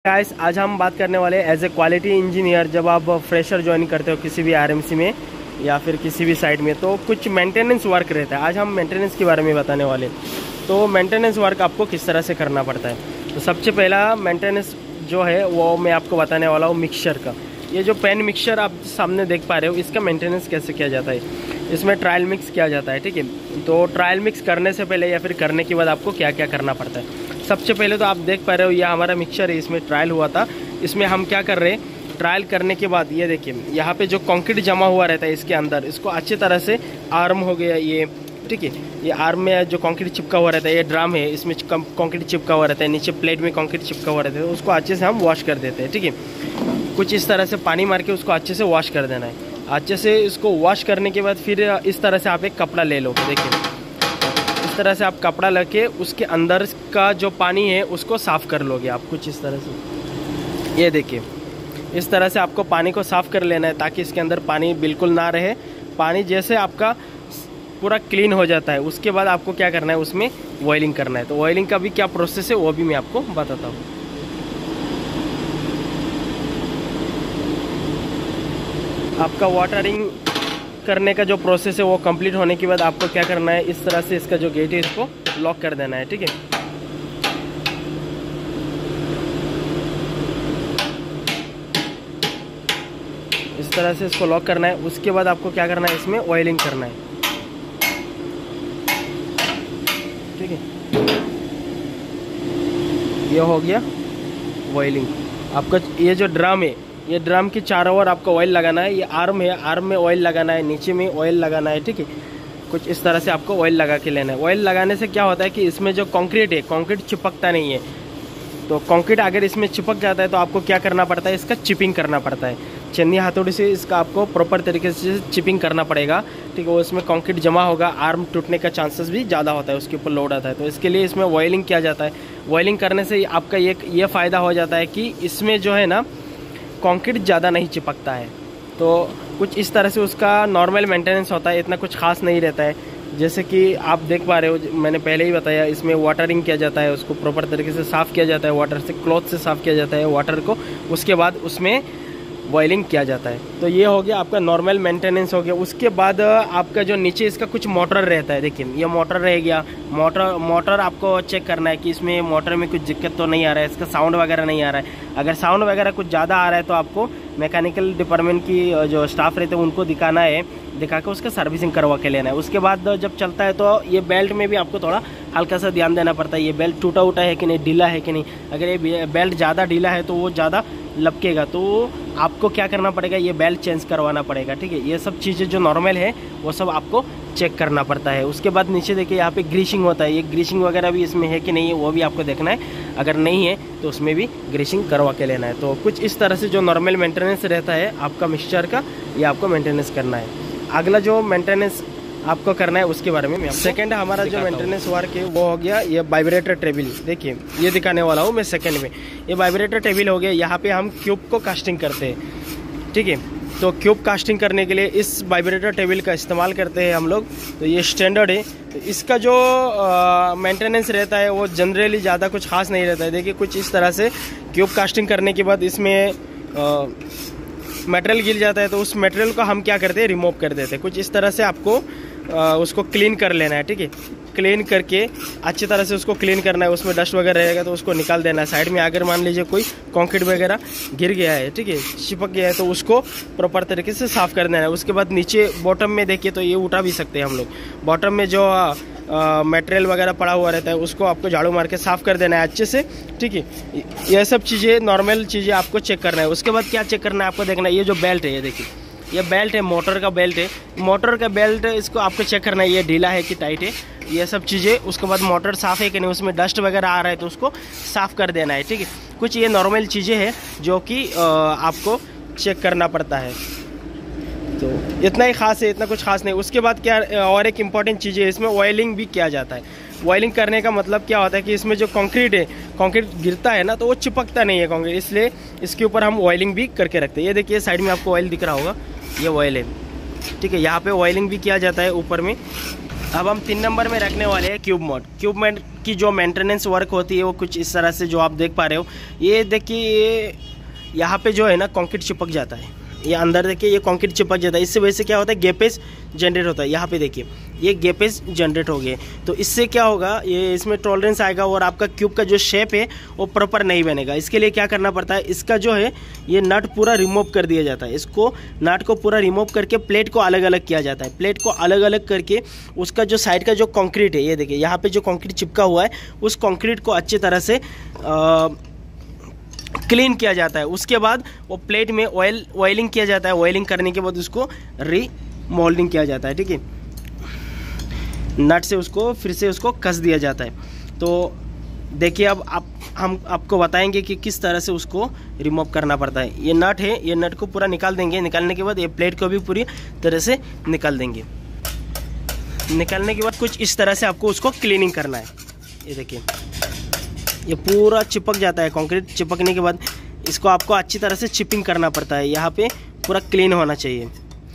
Guys आज हम बात करने वाले एज ए क्वालिटी इंजीनियर, जब आप फ्रेशर ज्वाइन करते हो किसी भी आरएमसी में या फिर किसी भी साइट में, तो कुछ मेंटेनेंस वर्क रहता है। आज हम मेंटेनेंस के बारे में बताने वाले। तो मेंटेनेंस वर्क आपको किस तरह से करना पड़ता है। तो सबसे पहला मेंटेनेंस जो है वो मैं आपको बताने वाला हूँ मिक्सचर का। ये जो पेन मिक्सचर आप सामने देख पा रहे हो, इसका मेंटेनेंस कैसे किया जाता है। इसमें ट्रायल मिक्स किया जाता है, ठीक है। तो ट्रायल मिक्स करने से पहले या फिर करने के बाद आपको क्या क्या करना पड़ता है। सबसे पहले तो आप देख पा रहे हो, ये हमारा मिक्सचर है, इसमें ट्रायल हुआ था। इसमें हम क्या कर रहे हैं, ट्रायल करने के बाद ये देखिए यहाँ पे जो कंक्रीट जमा हुआ रहता है इसके अंदर, इसको अच्छी तरह से आर्म हो गया ये, ठीक है। ये आर्म में जो कंक्रीट चिपका हुआ रहता है, ये ड्रम है, इसमें कंक्रीट चिपका हुआ रहता है, नीचे प्लेट में कंक्रीट चिपका हुआ रहता है। तो उसको अच्छे से हम वॉश कर देते हैं, ठीक है। कुछ इस तरह से पानी मार के उसको अच्छे से वॉश कर देना है। अच्छे से इसको वॉश करने के बाद फिर इस तरह से आप एक कपड़ा ले लो, देखिए इस तरह से आप कपड़ा लेके उसके अंदर का जो पानी है उसको साफ़ कर लोगे आप, कुछ इस तरह से। ये देखिए इस तरह से आपको पानी को साफ़ कर लेना है ताकि इसके अंदर पानी बिल्कुल ना रहे। पानी जैसे आपका पूरा क्लीन हो जाता है, उसके बाद आपको क्या करना है, उसमें ऑयलिंग करना है। तो ऑयलिंग का भी क्या प्रोसेस है वो भी मैं आपको बताता हूँ। आपका वाटरिंग करने का जो प्रोसेस है वो कंप्लीट होने के बाद आपको क्या करना है, इस तरह से इसका जो गेट है इसको लॉक कर देना है, ठीक है। इस तरह से इसको लॉक करना है। उसके बाद आपको क्या करना है, इसमें ऑयलिंग करना है, ठीक है। ये हो गया ऑयलिंग। आपका ये जो ड्रम है, ये ड्रम के चारों ओर आपको ऑयल लगाना है। ये आर्म है, आर्म में ऑयल लगाना है, नीचे में ऑयल लगाना है, ठीक है। कुछ इस तरह से आपको ऑयल लगा के लेना है। ऑयल लगाने से क्या होता है कि इसमें जो कंक्रीट है, कंक्रीट चिपकता नहीं है। तो कंक्रीट अगर इसमें चिपक जाता है तो आपको क्या करना पड़ता है, इसका चिपिंग करना पड़ता है। चन्नी हाथोड़ी से इसका आपको प्रॉपर तरीके से चिपिंग करना पड़ेगा, ठीक है। वो इसमें कंक्रीट जमा होगा, आर्म टूटने का चांसेस भी ज़्यादा होता है, उसके ऊपर लोड आता है। तो इसके लिए इसमें ऑयलिंग किया जाता है। ऑयलिंग करने से आपका ये फ़ायदा हो जाता है कि इसमें जो है ना कंक्रीट ज़्यादा नहीं चिपकता है। तो कुछ इस तरह से उसका नॉर्मल मेंटेनेंस होता है, इतना कुछ खास नहीं रहता है। जैसे कि आप देख पा रहे हो, मैंने पहले ही बताया, इसमें वाटरिंग किया जाता है, उसको प्रॉपर तरीके से साफ़ किया जाता है, वाटर से, क्लॉथ से साफ़ किया जाता है वाटर को। उसके बाद उसमें बॉइलिंग किया जाता है। तो ये हो गया आपका नॉर्मल मेंटेनेंस हो गया। उसके बाद आपका जो नीचे इसका कुछ मोटर रहता है, देखिए ये मोटर रह गया। मोटर आपको चेक करना है कि इसमें मोटर में कुछ दिक्कत तो नहीं आ रहा है, इसका साउंड वगैरह नहीं आ रहा है। अगर साउंड वगैरह कुछ ज़्यादा आ रहा है तो आपको मैकेनिकल डिपार्टमेंट की जो स्टाफ रहते हैं उनको दिखाना है, दिखा के उसका सर्विसिंग करवा के लेना है। उसके बाद जब चलता है तो ये बेल्ट में भी आपको थोड़ा हल्का सा ध्यान देना पड़ता है, ये बेल्ट टूटा उटा है कि नहीं, ढीला है कि नहीं। अगर ये बेल्ट ज़्यादा ढीला है तो वो ज़्यादा लपकेगा, तो आपको क्या करना पड़ेगा, ये बेल्ट चेंज करवाना पड़ेगा, ठीक है। ये सब चीज़ें जो नॉर्मल है वो सब आपको चेक करना पड़ता है। उसके बाद नीचे देखिए यहाँ पे ग्रीसिंग होता है, ये ग्रीसिंग वगैरह भी इसमें है कि नहीं है वो भी आपको देखना है। अगर नहीं है तो उसमें भी ग्रीसिंग करवा के लेना है। तो कुछ इस तरह से जो नॉर्मल मेंटेनेंस रहता है आपका मिक्सचर का, ये आपको मेंटेनेंस करना है। अगला जो मेंटेनेंस आपको करना है उसके बारे में मैं सेकंड हमारा जो मेंटेनेंस वर्क है वो हो गया ये वाइब्रेटर टेबल। देखिए ये दिखाने वाला हूँ मैं सेकंड में। ये वाइब्रेटर टेबल हो गया, यहाँ पे हम क्यूब को कास्टिंग करते हैं, ठीक है। तो क्यूब कास्टिंग करने के लिए इस वाइब्रेटर टेबल का इस्तेमाल करते हैं हम लोग। तो ये स्टैंडर्ड है। तो इसका जो मेंटेनेंस रहता है वो जनरली ज़्यादा कुछ खास नहीं रहता है। देखिए कुछ इस तरह से क्यूब कास्टिंग करने के बाद इसमें मटेरियल गिर जाता है, तो उस मटेरियल को हम क्या करते हैं, रिमूव कर देते हैं। कुछ इस तरह से आपको उसको क्लीन कर लेना है, ठीक है। क्लीन करके अच्छी तरह से उसको क्लीन करना है। उसमें डस्ट वगैरह रहेगा तो उसको निकाल देना है साइड में। अगर मान लीजिए कोई कंक्रीट वगैरह गिर गया है, ठीक है, चिपक गया है, तो उसको प्रॉपर तरीके से साफ़ कर देना है। उसके बाद नीचे बॉटम में देखिए तो ये उठा भी सकते हैं हम लोग। बॉटम में जो मटेरियल वगैरह पड़ा हुआ रहता है उसको आपको झाड़ू मार के साफ़ कर देना है अच्छे से, ठीक है। ये सब चीज़ें नॉर्मल चीज़ें आपको चेक करना है। उसके बाद क्या चेक करना है आपको, देखना है ये जो बेल्ट है, ये देखिए ये बेल्ट है, मोटर का बेल्ट है। मोटर का बेल्ट इसको आपको चेक करना है, ये ढीला है कि टाइट है, ये सब चीज़ें। उसके बाद मोटर साफ़ है कि नहीं, उसमें डस्ट वगैरह आ रहा है तो उसको साफ़ कर देना है, ठीक है। कुछ ये नॉर्मल चीज़ें हैं जो कि आपको चेक करना पड़ता है। तो इतना ही खास है, इतना कुछ खास नहीं। उसके बाद क्या और एक इम्पॉर्टेंट चीज़ है, इसमें ऑयलिंग भी किया जाता है। ऑयलिंग करने का मतलब क्या होता है कि इसमें जो कंक्रीट है, कंक्रीट गिरता है ना तो वो चिपकता नहीं है कंक्रीट, इसलिए इसके ऊपर हम ऑयलिंग भी करके रखते हैं। ये देखिए साइड में आपको ऑयल दिख रहा होगा, ये ऑयल है, ठीक है। यहाँ पे ऑयलिंग भी किया जाता है ऊपर में। अब हम 3 नंबर में रखने वाले हैं क्यूब मोड। क्यूब मोड की जो मेंटेनेंस वर्क होती है वो कुछ इस तरह से जो आप देख पा रहे हो। ये देखिए, ये यहाँ पे जो है ना कंक्रीट चिपक जाता है, ये अंदर देखिए ये कंक्रीट चिपक जाता है। इससे वजह से क्या होता है, गैपेज जनरेट होता है। यहाँ पे देखिए ये गैपेज जनरेट हो गए, तो इससे क्या होगा, ये इसमें टॉलरेंस आएगा और आपका क्यूब का जो शेप है वो प्रॉपर नहीं बनेगा। इसके लिए क्या करना पड़ता है, इसका जो है ये नट पूरा रिमूव कर दिया जाता है। इसको नट को पूरा रिमूव करके प्लेट को अलग अलग किया जाता है। प्लेट को अलग अलग करके उसका जो साइड का जो कंक्रीट है, ये देखिए यहाँ पे जो कंक्रीट चिपका हुआ है, उस कंक्रीट को अच्छी तरह से क्लीन किया जाता है। उसके बाद वो प्लेट में ऑयलिंग किया जाता है। ऑयलिंग करने के बाद उसको रीमोल्डिंग किया जाता है, ठीक है। नट से उसको फिर से उसको कस दिया जाता है। तो देखिए अब हम आपको बताएंगे कि किस तरह से उसको रिमूव करना पड़ता है। ये नट है, ये नट को पूरा निकाल देंगे। निकालने के बाद ये प्लेट को भी पूरी तरह से निकाल देंगे। निकालने के बाद कुछ इस तरह से आपको उसको क्लीनिंग करना है। ये देखिए ये पूरा चिपक जाता है कंक्रीट। चिपकने के बाद इसको आपको अच्छी तरह से चिपिंग करना पड़ता है। यहाँ पे पूरा क्लीन होना चाहिए।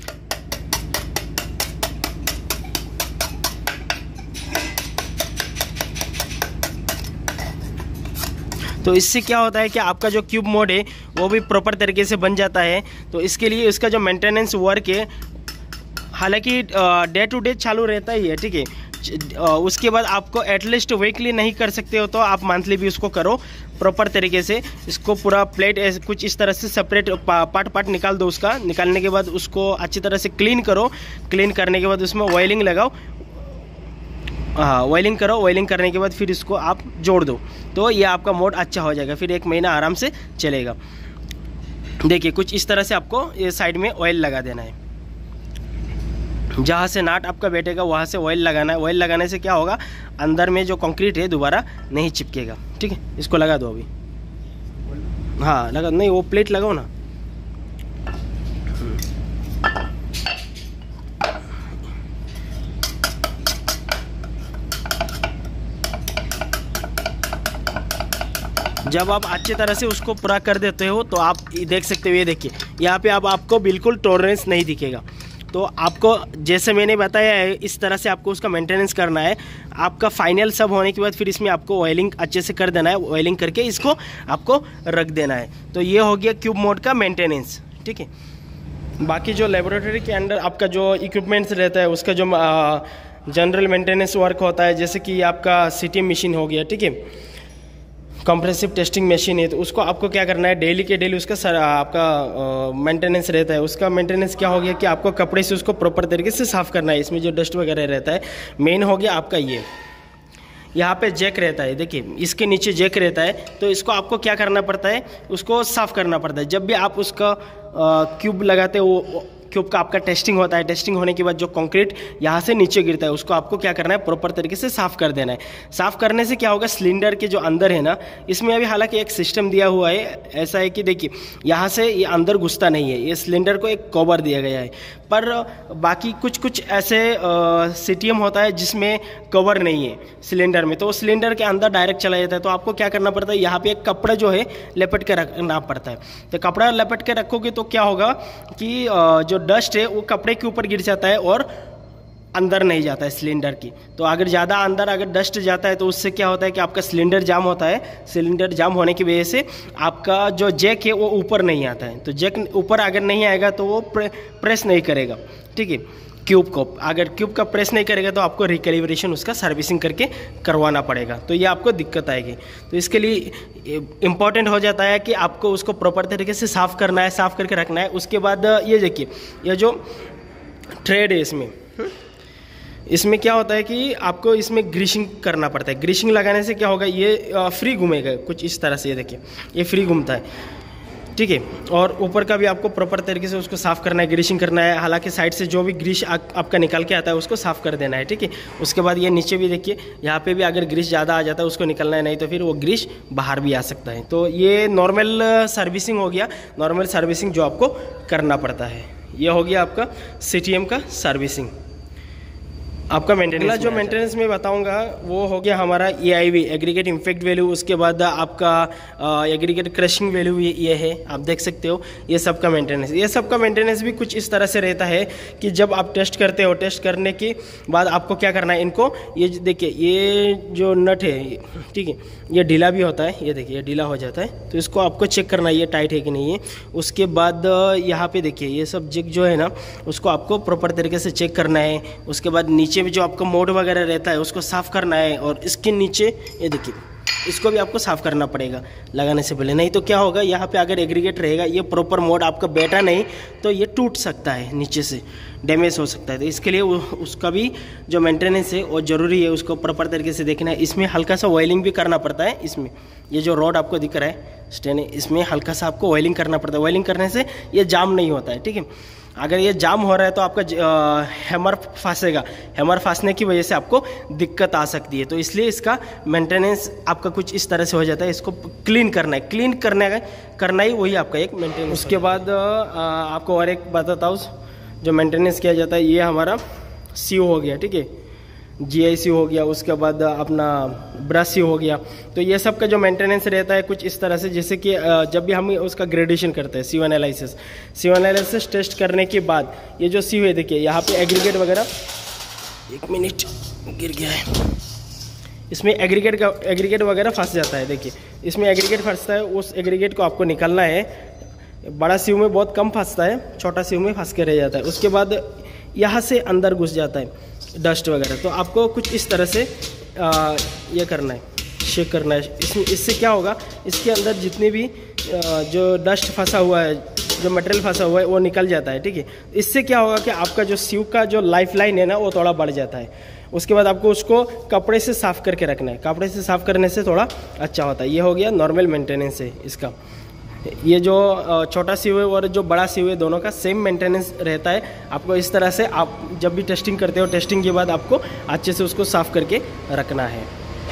तो इससे क्या होता है कि आपका जो क्यूब मोड है वो भी प्रॉपर तरीके से बन जाता है। तो इसके लिए इसका जो मेंटेनेंस वर्क है, हालांकि डे टू डे चालू रहता ही है, ठीक है। उसके बाद आपको एटलीस्ट वीकली नहीं कर सकते हो तो आप मंथली भी उसको करो प्रॉपर तरीके से। इसको पूरा प्लेट कुछ इस तरह से सेपरेट पार्ट निकाल दो उसका। निकालने के बाद उसको अच्छी तरह से क्लीन करो। क्लीन करने के बाद उसमें ऑयलिंग लगाओ, हाँ ऑयलिंग करो। ऑयलिंग करने के बाद फिर इसको आप जोड़ दो, तो ये आपका मोड अच्छा हो जाएगा। फिर 1 महीना आराम से चलेगा। देखिए कुछ इस तरह से आपको ये साइड में ऑयल लगा देना है। जहाँ से नाट आपका बैठेगा वहाँ से ऑयल लगाना है। ऑयल लगाने से क्या होगा, अंदर में जो कंक्रीट है दोबारा नहीं चिपकेगा, ठीक है। इसको लगा दो अभी, हाँ लगा, नहीं वो प्लेट लगाओ ना। जब आप अच्छी तरह से उसको पूरा कर देते हो तो आप देख सकते हो, ये देखिए यहाँ पे आपको बिल्कुल टॉलरेंस नहीं दिखेगा। तो आपको जैसे मैंने बताया है इस तरह से आपको उसका मेंटेनेंस करना है। आपका फाइनल सब होने के बाद फिर इसमें आपको ऑयलिंग अच्छे से कर देना है। ऑयलिंग करके इसको आपको रख देना है। तो ये हो गया क्यूब मोड का मेंटेनेंस, ठीक है। बाकी जो लेबोरेटरी के अंदर आपका जो इक्विपमेंट्स रहता है उसका जो जनरल मेंटेनेंस वर्क होता है, जैसे कि आपका सीटीएम मशीन हो गया, ठीक है, कंप्रेसिव टेस्टिंग मशीन है, तो उसको आपको क्या करना है, डेली के डेली उसका आपका मेंटेनेंस रहता है। उसका मेंटेनेंस क्या हो गया कि आपको कपड़े से उसको प्रॉपर तरीके से साफ़ करना है। इसमें जो डस्ट वगैरह रहता है, मेन हो गया आपका ये यहाँ पे जैक रहता है, देखिए इसके नीचे जैक रहता है। तो इसको आपको क्या करना पड़ता है, उसको साफ़ करना पड़ता है। जब भी आप उसका क्यूब लगाते हो, वो क्यूब का आपका टेस्टिंग होता है। टेस्टिंग होने के बाद जो कंक्रीट यहाँ से नीचे गिरता है उसको आपको क्या करना है, प्रॉपर तरीके से साफ़ कर देना है। साफ़ करने से क्या होगा, सिलेंडर के जो अंदर है ना, इसमें अभी हालांकि एक सिस्टम दिया हुआ है। ऐसा है कि देखिए यहाँ से ये अंदर घुसता नहीं है, ये सिलेंडर को एक कवर दिया गया है। पर बाकी कुछ ऐसे सीटीएम होता है जिसमें कवर नहीं है सिलेंडर में, तो सिलेंडर के अंदर डायरेक्ट चला जाता है। तो आपको क्या करना पड़ता है, यहाँ पे एक कपड़ा जो है लपेट के रखना पड़ता है। तो कपड़ा लपेट के रखोगे तो क्या होगा कि जो डस्ट है वो कपड़े के ऊपर गिर जाता है और अंदर नहीं जाता है सिलेंडर की। तो अगर ज़्यादा अंदर अगर डस्ट जाता है तो उससे क्या होता है कि आपका सिलेंडर जाम होता है। सिलेंडर जाम होने की वजह से आपका जो जैक है वो ऊपर नहीं आता है। तो जैक ऊपर अगर नहीं आएगा तो वो प्रेस नहीं करेगा, ठीक है, क्यूब को। अगर क्यूब का प्रेस नहीं करेगा तो आपको रिकैलिब्रेशन उसका सर्विसिंग करके करवाना पड़ेगा, तो ये आपको दिक्कत आएगी। तो इसके लिए इम्पॉर्टेंट हो जाता है कि आपको उसको प्रॉपर तरीके से साफ़ करना है, साफ़ करके रखना है। उसके बाद ये देखिए, ये जो थ्रेड है इसमें क्या होता है कि आपको इसमें ग्रीसिंग करना पड़ता है। ग्रीसिंग लगाने से क्या होगा, ये फ्री घूमेगा कुछ इस तरह से। ये देखिए ये फ्री घूमता है, ठीक है। और ऊपर का भी आपको प्रॉपर तरीके से उसको साफ़ करना है, ग्रीसिंग करना है। हालांकि साइड से जो भी ग्रीस आपका निकल के आता है उसको साफ़ कर देना है, ठीक है। उसके बाद ये नीचे भी देखिए, यहाँ पे भी अगर ग्रीस ज़्यादा आ जाता है उसको निकलना है, नहीं तो फिर वो ग्रीस बाहर भी आ सकता है। तो ये नॉर्मल सर्विसिंग हो गया, नॉर्मल सर्विसिंग जो आपको करना पड़ता है। ये हो गया आपका सीटीएम का सर्विसिंग। आपका मेंटेनेंस। जो मेंटेनेंस में बताऊंगा वो हो गया हमारा EIV, एग्रीगेट इम्पैक्ट वैल्यू। उसके बाद आपका एग्रीगेट क्रशिंग वैल्यू ये है, आप देख सकते हो। ये सब का मेंटेनेंस, ये सब का मेंटेनेंस भी कुछ इस तरह से रहता है कि जब आप टेस्ट करते हो, टेस्ट करने के बाद आपको क्या करना है, इनको ये देखिए, ये जो नट है, ठीक है, ये ढीला भी होता है, ये देखिए ये ढीला हो जाता है, तो इसको आपको चेक करना है ये टाइट है कि नहीं है। उसके बाद यहाँ पे देखिए ये सब जिग जो है ना, उसको आपको प्रॉपर तरीके से चेक करना है। उसके बाद नीचे भी जो आपका मोड वगैरह रहता है उसको साफ़ करना है, और इसके नीचे ये देखिए इसको भी आपको साफ़ करना पड़ेगा लगाने से पहले, नहीं तो क्या होगा, यहाँ पे अगर एग्रीगेट रहेगा, ये प्रॉपर मोड आपका बैठा नहीं तो ये टूट सकता है, नीचे से डैमेज हो सकता है। तो इसके लिए उसका भी जो मेंटेनेंस है वो ज़रूरी है, उसको प्रॉपर तरीके से देखना है। इसमें हल्का सा ऑयलिंग भी करना पड़ता है। इसमें ये जो रॉड आपको दिख रहा है स्टेन है, इसमें हल्का सा आपको ऑयलिंग करना पड़ता है। ऑयलिंग करने से ये जाम नहीं होता है, ठीक है। अगर ये जाम हो रहा है तो आपका हैमर फंसेगा, हैमर फंसने की वजह से आपको दिक्कत आ सकती है। तो इसलिए इसका मेंटेनेंस आपका कुछ इस तरह से हो जाता है। इसको क्लीन करना है, क्लीन करना ही वही आपका एक मेंटेनेंस। उसके बाद आपको और एक बताता हूँ जो मेंटेनेंस किया जाता है, ये हमारा CO हो गया, ठीक है, GIC हो गया। उसके बाद अपना ब्रश हो गया। तो ये सब का जो मेंटेनेंस रहता है कुछ इस तरह से, जैसे कि जब भी हम उसका ग्रेडेशन करते हैं, CO एनालिसिस टेस्ट करने के बाद ये जो CO है, देखिए यहाँ पे एग्रीगेट वगैरह, एक मिनट गिर गया है, इसमें एग्रीगेट वगैरह फंस जाता है। देखिए इसमें एग्रीगेट फंसता है, उस एग्रीगेट को आपको निकालना है। बड़ा CO में बहुत कम फंसता है, छोटा CO में फंस के रह जाता है। उसके बाद यहाँ से अंदर घुस जाता है डस्ट वगैरह, तो आपको कुछ इस तरह से ये करना है, शेक करना है। इससे क्या होगा, इसके अंदर जितने भी जो डस्ट फंसा हुआ है, जो मटेरियल फंसा हुआ है वो निकल जाता है, ठीक है। इससे क्या होगा कि आपका जो CO का जो लाइफ लाइन है ना वो थोड़ा बढ़ जाता है। उसके बाद आपको उसको कपड़े से साफ़ करके रखना है, कपड़े से साफ़ करने से थोड़ा अच्छा होता है। ये हो गया नॉर्मल मेंटेनेंस है इसका। ये जो छोटा CO है और जो बड़ा CO है, दोनों का सेम मेंटेनेंस रहता है। आपको इस तरह से आप जब भी टेस्टिंग करते हो, टेस्टिंग के बाद आपको अच्छे से उसको साफ़ करके रखना है,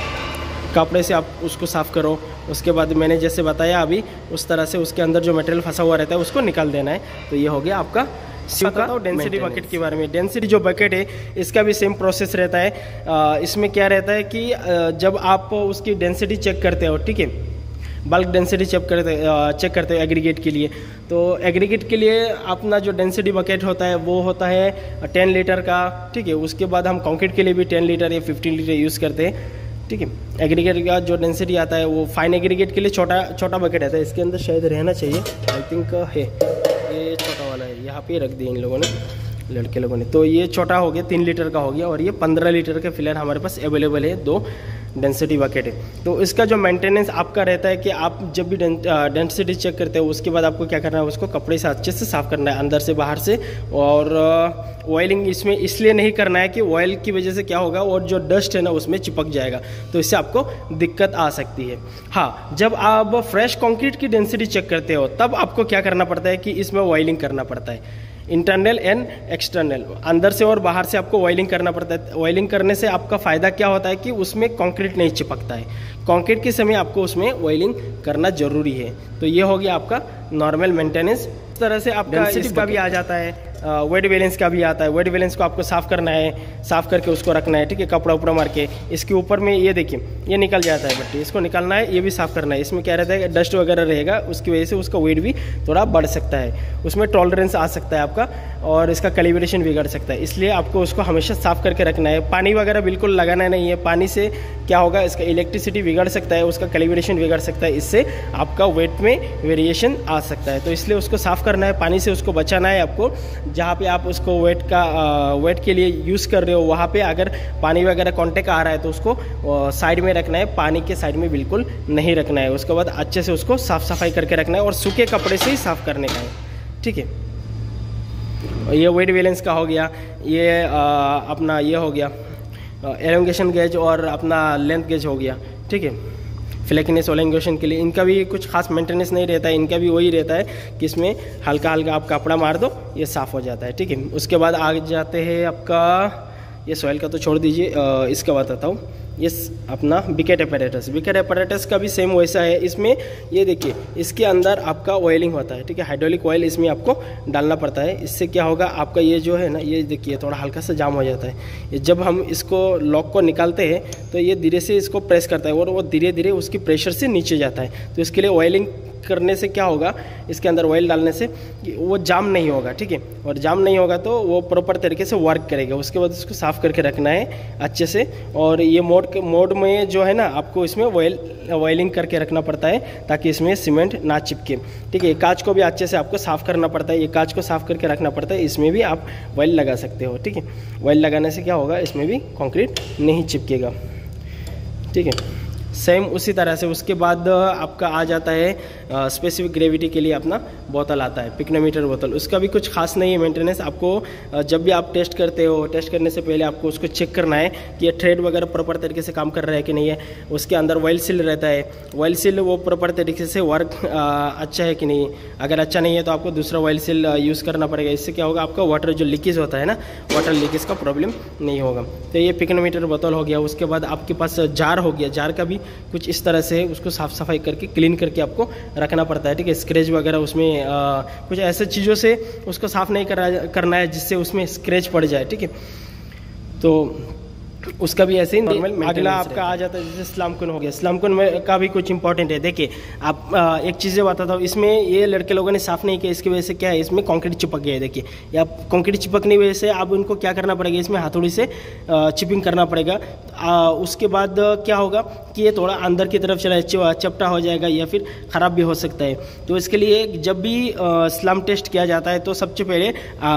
कपड़े से आप उसको साफ़ करो। उसके बाद मैंने जैसे बताया अभी, उस तरह से उसके अंदर जो मटेरियल फंसा हुआ रहता है उसको निकाल देना है। तो ये हो गया आपका CO का। डेंसिटी बकेट के बारे में, डेंसिटी जो बकेट है इसका भी सेम प्रोसेस रहता है। इसमें क्या रहता है कि जब आप उसकी डेंसिटी चेक करते हो, ठीक है, बल्क डेंसिटी चेक करते हैं एग्रीगेट के लिए। तो एग्रीगेट के लिए अपना जो डेंसिटी बकेट होता है वो होता है 10 लीटर का, ठीक है। उसके बाद हम कंक्रीट के लिए भी 10 लीटर या 15 लीटर यूज़ करते हैं, ठीक है। एग्रीगेट का जो डेंसिटी आता है वो फाइन एग्रीगेट के लिए छोटा बकेट आता है। इसके अंदर शायद रहना चाहिए, आई थिंक है, ये छोटा वाला है, यहाँ पे रख दिया इन लोगों ने, लड़के लोगों ने। तो ये छोटा हो गया, 3 लीटर का हो गया, और ये 15 लीटर का फिलहाल हमारे पास अवेलेबल है, 2 डेंसिटी बकेट है। तो इसका जो मेंटेनेंस आपका रहता है कि आप जब भी डेंसिटी चेक करते हो उसके बाद आपको क्या करना है, उसको कपड़े से अच्छे से साफ़ करना है, अंदर से बाहर से। और ऑयलिंग इसमें इसलिए नहीं करना है कि ऑयल की वजह से क्या होगा, और जो डस्ट है ना उसमें चिपक जाएगा, तो इससे आपको दिक्कत आ सकती है। हाँ, जब आप फ्रेश कंक्रीट की डेंसिटी चेक करते हो तब आपको क्या करना पड़ता है कि इसमें ऑयलिंग करना पड़ता है, इंटरनल एंड एक्सटर्नल, अंदर से और बाहर से आपको ऑयलिंग करना पड़ता है। ऑयलिंग करने से आपका फ़ायदा क्या होता है कि उसमें कंक्रीट नहीं चिपकता है। कंक्रीट के समय आपको उसमें ऑयलिंग करना ज़रूरी है। तो ये हो गया आपका नॉर्मल मेंटेनेंस। इस तरह से आपका इसका भी आ जाता है, वेट बैलेंस का भी आता है। वेट बैलेंस को आपको साफ़ करना है, साफ़ करके उसको रखना है, ठीक है, कपड़ा उपड़ा मार के। इसके ऊपर में ये देखिए ये निकल जाता है बट्टी, इसको निकालना है, ये भी साफ़ करना है। इसमें क्या रहता है, डस्ट वगैरह रहेगा, उसकी वजह से उसका वेट भी थोड़ा बढ़ सकता है, उसमें टॉलरेंस आ सकता है आपका, और इसका कैलिब्रेशन बिगड़ सकता है। इसलिए आपको उसको हमेशा साफ़ करके रखना है। पानी वगैरह बिल्कुल लगाना नहीं है, पानी से क्या होगा, इसका इलेक्ट्रिसिटी बिगड़ सकता है, उसका कैलिब्रेशन बिगड़ सकता है, इससे आपका वेट में वेरिएशन आ सकता है। तो इसलिए उसको साफ़ करना है, पानी से उसको बचाना है आपको। जहाँ पे आप उसको वेट के लिए यूज़ कर रहे हो वहाँ पे अगर पानी वगैरह कांटेक्ट आ रहा है तो उसको साइड में रखना है, पानी के साइड में बिल्कुल नहीं रखना है। उसके बाद अच्छे से उसको साफ़ सफाई करके रखना है, और सूखे कपड़े से ही साफ़ करने का है, ठीक है। ये वेट बैलेंस का हो गया, ये अपना ये हो गया एलोंगेशन गेज, और अपना लेंथ गेज हो गया, ठीक है। फ्लैकीनेस एलोंगेशन के लिए इनका भी कुछ खास मेंटेनेंस नहीं रहता है, इनका भी वही रहता है कि इसमें हल्का हल्का आप कपड़ा मार दो, ये साफ़ हो जाता है, ठीक है। उसके बाद आ जाते हैं आपका, ये सॉइल का तो छोड़ दीजिए, इसका बताता हूँ। ये अपना बिकेट अपैरेटस का भी सेम वैसा है। इसमें ये देखिए, इसके अंदर आपका ऑयलिंग होता है, ठीक है, हाइड्रोलिक ऑयल इसमें आपको डालना पड़ता है। इससे क्या होगा, आपका ये जो है ना, ये देखिए थोड़ा हल्का सा जाम हो जाता है। ये जब हम इसको लॉक को निकालते हैं तो ये धीरे से इसको प्रेस करता है और वो धीरे धीरे उसकी प्रेशर से नीचे जाता है। तो इसके लिए ऑयलिंग करने से क्या होगा, इसके अंदर ऑयल डालने से वो जाम नहीं होगा, ठीक है, और जाम नहीं होगा तो वो प्रॉपर तरीके से वर्क करेगा। उसके बाद उसको साफ़ करके रखना है अच्छे से। और ये मोड में जो है ना, आपको इसमें ऑयलिंग करके रखना पड़ता है ताकि इसमें सीमेंट ना चिपके, ठीक है। कांच को भी अच्छे से आपको साफ़ करना पड़ता है, ये कांच को साफ़ करके रखना पड़ता है। इसमें भी आप ऑयल लगा सकते हो, ठीक है। ऑयल लगाने से क्या होगा, इसमें भी कंक्रीट नहीं चिपकेगा, ठीक है। सेम उसी तरह से उसके बाद आपका आ जाता है स्पेसिफिक ग्रेविटी के लिए अपना बोतल आता है, पिक्नोमीटर बोतल। उसका भी कुछ खास नहीं है मेंटेनेंस। आपको जब भी आप टेस्ट करते हो, टेस्ट करने से पहले आपको उसको चेक करना है कि ये थ्रेड वगैरह प्रॉपर तरीके से काम कर रहा है कि नहीं है। उसके अंदर ऑयल सील रहता है, ऑयल सील वो प्रॉपर तरीके से वर्क अच्छा है कि नहीं। अगर अच्छा नहीं है तो आपको दूसरा ऑयल सील यूज़ करना पड़ेगा। इससे क्या होगा, आपका वाटर जो लीकेज होता है ना, वाटर लीकेज का प्रॉब्लम नहीं होगा। तो ये पिक्नोमीटर बोतल हो गया। उसके बाद आपके पास जार हो गया। जार का भी कुछ इस तरह से उसको साफ़ सफाई करके क्लीन करके आपको रखना पड़ता है, ठीक है। स्क्रैच वगैरह उसमें कुछ ऐसे चीज़ों से उसको साफ़ नहीं करना है जिससे उसमें स्क्रैच पड़ जाए, ठीक है। तो उसका भी ऐसे ही नॉर्मल। अगला आपका आ जाता है जैसे स्लामकुन हो गया। स्लामकुन में का भी कुछ इंपॉर्टेंट है। देखिए आप एक चीज़ें बताता हूँ, इसमें ये लड़के लोगों ने साफ़ नहीं किया, इसकी वजह से क्या है, इसमें कंक्रीट चिपक गया है। देखिए, या कंक्रीट चिपकने की वजह से आप उनको क्या करना पड़ेगा, इसमें हथौड़ी से चिपिंग करना पड़ेगा। उसके बाद क्या होगा कि ये थोड़ा अंदर की तरफ चला चपटा हो जाएगा या फिर ख़राब भी हो सकता है। तो इसके लिए जब भी स्लम टेस्ट किया जाता है तो सबसे पहले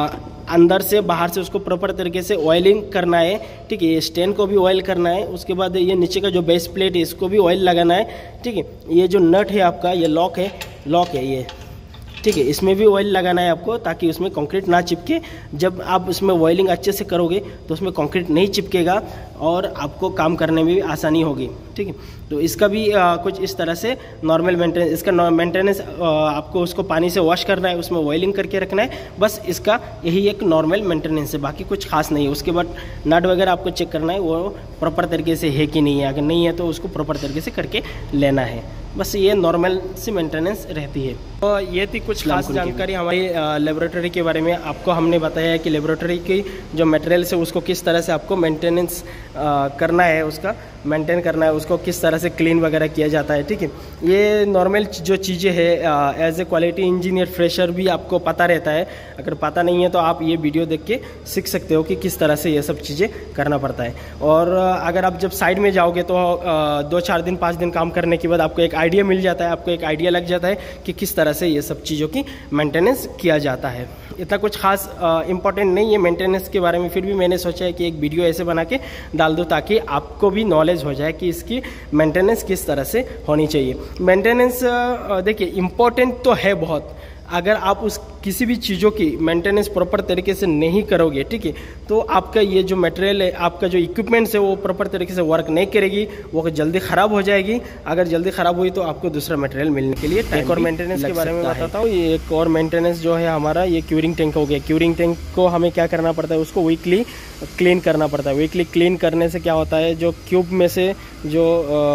अंदर से बाहर से उसको प्रॉपर तरीके से ऑयलिंग करना है, ठीक है। ये स्टैंड को भी ऑयल करना है। उसके बाद ये नीचे का जो बेस प्लेट है इसको भी ऑयल लगाना है, ठीक है। ये जो नट है आपका, ये लॉक है ये, ठीक है, इसमें भी ऑयल लगाना है आपको ताकि उसमें कंक्रीट ना चिपके। जब आप उसमें ऑयलिंग अच्छे से करोगे तो उसमें कंक्रीट नहीं चिपकेगा और आपको काम करने में भी आसानी होगी, ठीक है। तो इसका भी कुछ इस तरह से नॉर्मल मेंटेनेंस, इसका मेंटेनेंस आपको उसको पानी से वॉश करना है, उसमें ऑयलिंग करके रखना है, बस इसका यही एक नॉर्मल मेंटेनेंस है, बाकी कुछ खास नहीं है। उसके बाद नट वगैरह आपको चेक करना है वो प्रॉपर तरीके से है कि नहीं है। अगर नहीं है तो उसको प्रॉपर तरीके से करके लेना है। बस ये नॉर्मल सी मेंटेनेंस रहती है। तो ये थी कुछ खास जानकारी हमारी लेबोरेटरी के बारे में। आपको हमने बताया है कि लेबोरेटरी की जो मटेरियल्स है उसको किस तरह से आपको मेंटेनेंस करना है, उसका मेंटेन करना है, उसको किस तरह से क्लीन वगैरह किया जाता है, ठीक है। ये नॉर्मल जो चीज़ें हैं as a quality engineer fresher भी आपको पता रहता है। अगर पता नहीं है तो आप ये वीडियो देख के सीख सकते हो कि किस तरह से ये सब चीज़ें करना पड़ता है। और अगर आप जब साइड में जाओगे तो 2-4 दिन 5 दिन काम करने के बाद आपको एक आइडिया मिल जाता है, आपको एक आइडिया लग जाता है कि किस तरह से ये सब चीज़ों की मेंटेनेंस किया जाता है। इतना कुछ खास इंपॉर्टेंट नहीं है मेंटेनेंस के बारे में, फिर भी मैंने सोचा है कि एक वीडियो ऐसे बना के डाल दूँ ताकि आपको भी नॉलेज हो जाए कि इसकी मेंटेनेंस किस तरह से होनी चाहिए। मेंटेनेंस देखिए इम्पोर्टेंट तो है बहुत। अगर आप उस किसी भी चीज़ों की मेंटेनेंस प्रॉपर तरीके से नहीं करोगे, ठीक है, तो आपका ये जो मटेरियल है, आपका जो इक्विपमेंट्स है वो प्रॉपर तरीके से वर्क नहीं करेगी, वो जल्दी ख़राब हो जाएगी। अगर जल्दी ख़राब हुई तो आपको दूसरा मटेरियल मिलने के लिए एक और मेंटेनेंस के बारे में बताता हूँ। ये एक और मेंटेनेंस जो है हमारा, ये क्यूरिंग टैंक हो गया। क्यूरिंग टैंक को हमें क्या करना पड़ता है, उसको वीकली क्लीन करना पड़ता है। वीकली क्लीन करने से क्या होता है, जो क्यूब में से जो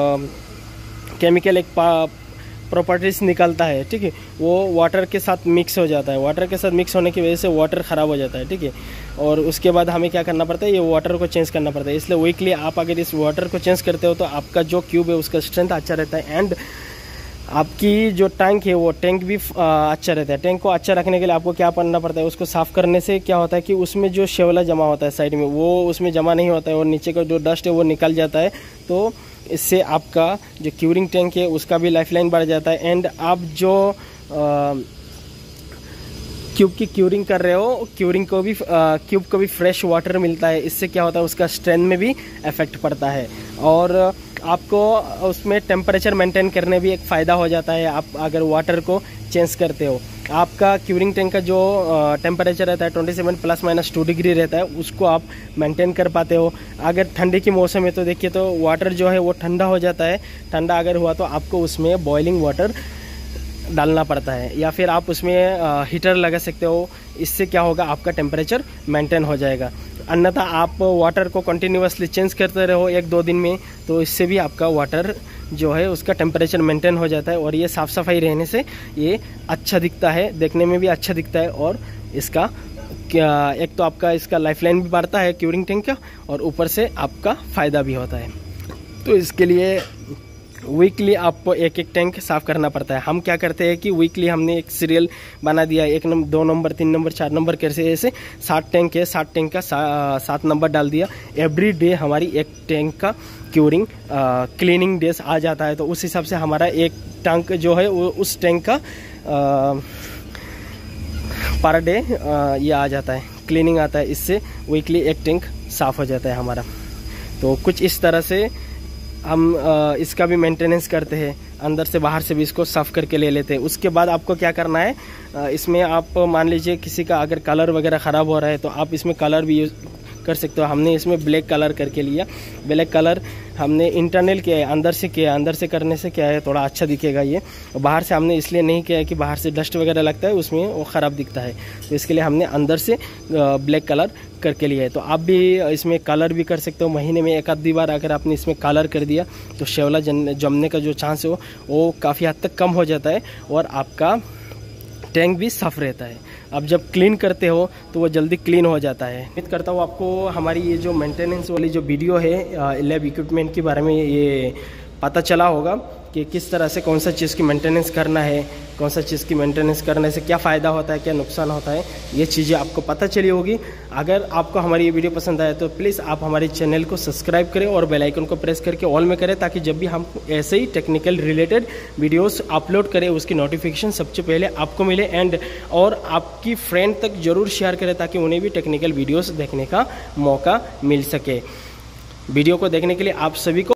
केमिकल एक प्रॉपर्टीज निकलता है, ठीक है, वो वाटर के साथ मिक्स हो जाता है। वाटर के साथ मिक्स होने की वजह से वाटर ख़राब हो जाता है, ठीक है। और उसके बाद हमें क्या करना पड़ता है, ये वाटर को चेंज करना पड़ता है। इसलिए वीकली आप अगर इस वाटर को चेंज करते हो तो आपका जो क्यूब है उसका स्ट्रेंथ अच्छा रहता है एंड आपकी जो टैंक है वो टैंक भी अच्छा रहता है। टैंक को अच्छा रखने के लिए आपको क्या करना पड़ता है, उसको साफ़ करने से क्या होता है कि उसमें जो शेवला जमा होता है साइड में, वो उसमें जमा नहीं होता है और नीचे का जो डस्ट है वो निकल जाता है। तो इससे आपका जो क्यूरिंग टैंक है उसका भी लाइफलाइन बढ़ जाता है एंड आप जो क्यूब की क्यूरिंग कर रहे हो, क्यूब को भी फ्रेश वाटर मिलता है। इससे क्या होता है, उसका स्ट्रेंथ में भी इफेक्ट पड़ता है और आपको उसमें टेम्परेचर मेंटेन करने भी एक फ़ायदा हो जाता है। आप अगर वाटर को चेंज करते हो, आपका क्यूरिंग टैंक का जो टेम्परेचर रहता है 27 ± 2 डिग्री रहता है, उसको आप मेंटेन कर पाते हो। अगर ठंडी की मौसम है तो देखिए तो वाटर जो है वो ठंडा हो जाता है। ठंडा अगर हुआ तो आपको उसमें बॉइलिंग वाटर डालना पड़ता है या फिर आप उसमें हीटर लगा सकते हो। इससे क्या होगा, आपका टेम्परेचर मेंटेन हो जाएगा। अन्यथा आप वाटर को कंटिन्यूसली चेंज करते रहो 1-2 दिन में, तो इससे भी आपका वाटर जो है उसका टेम्परेचर मेंटेन हो जाता है। और ये साफ़ सफाई रहने से ये अच्छा दिखता है, देखने में भी अच्छा दिखता है। और इसका क्या, एक तो आपका इसका लाइफलाइन भी बढ़ता है क्यूरिंग टैंक का, और ऊपर से आपका फ़ायदा भी होता है। तो इसके लिए वीकली आपको एक टैंक साफ़ करना पड़ता है। हम क्या करते हैं कि वीकली हमने एक सीरियल बना दिया, 1 नंबर, 2 नंबर, 3 नंबर, 4 नंबर कैसे, ऐसे 7 टैंक है, 7 टैंक का 7 नंबर डाल दिया। एवरी डे हमारी एक टैंक का क्यूरिंग क्लीनिंग डेज आ जाता है। तो उस हिसाब से हमारा एक टैंक जो है वो उस टैंक का पर डे ये आ जाता है, क्लीनिंग आता है। इससे वीकली एक टैंक साफ़ हो जाता है हमारा। तो कुछ इस तरह से हम इसका भी मेंटेनेंस करते हैं, अंदर से बाहर से भी इसको साफ़ करके ले लेते हैं। उसके बाद आपको क्या करना है, इसमें आप मान लीजिए किसी का अगर कलर वगैरह ख़राब हो रहा है तो आप इसमें कलर भी यूज़ कर सकते हो। हमने इसमें ब्लैक कलर करके लिया। ब्लैक कलर हमने इंटरनल किया है, अंदर से किया है। अंदर से करने से क्या है, थोड़ा अच्छा दिखेगा ये। बाहर से हमने इसलिए नहीं किया है कि बाहर से डस्ट वगैरह लगता है, उसमें वो ख़राब दिखता है। तो इसके लिए हमने अंदर से ब्लैक कलर करके लिया है। तो आप भी इसमें कलर भी कर सकते हो। महीने में 1-2 बार अगर आपने इसमें कलर कर दिया तो शेवला जमने का जो चांस है वो काफ़ी हद तक कम हो जाता है, और आपका टैंक भी साफ़ रहता है। आप जब क्लीन करते हो तो वो जल्दी क्लीन हो जाता है। उम्मीद करता हूँ आपको हमारी ये जो मेंटेनेंस वाली जो वीडियो है लैब इक्विपमेंट के बारे में ये पता चला होगा कि किस तरह से कौन सा चीज़ की मेंटेनेंस करना है, कौन सा चीज़ की मेंटेनेंस करने से क्या फ़ायदा होता है, क्या नुकसान होता है, ये चीज़ें आपको पता चली होगी। अगर आपको हमारी ये वीडियो पसंद आए तो प्लीज़ आप हमारे चैनल को सब्सक्राइब करें और बेल आइकन को प्रेस करके ऑल में करें, ताकि जब भी हम ऐसे ही टेक्निकल रिलेटेड वीडियोस अपलोड करें उसकी नोटिफिकेशन सबसे पहले आपको मिले। और आपकी फ्रेंड तक ज़रूर शेयर करें ताकि उन्हें भी टेक्निकल वीडियोज़ देखने का मौका मिल सके। वीडियो को देखने के लिए आप सभी को